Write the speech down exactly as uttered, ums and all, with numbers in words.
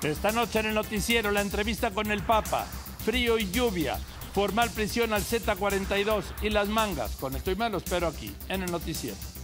Esta noche en el noticiero, la entrevista con el Papa, frío y lluvia, formal prisión al Z cuarenta y dos y las mangas. Con esto y más lo espero aquí, en el noticiero.